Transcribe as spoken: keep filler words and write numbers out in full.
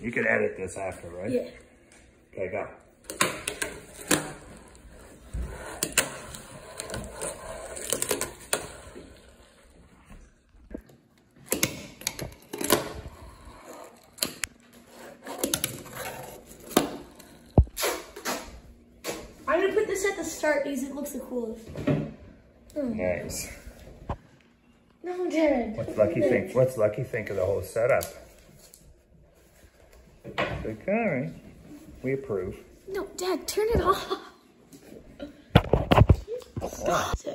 You can edit this after, right? Yeah. Okay, go. I'm gonna put this at the start because it looks the coolest. Oh. Nice. No, Dad. What's Lucky think? What's Lucky think of the whole setup? Like, all right, we approve. No, Dad, turn it off. Wow.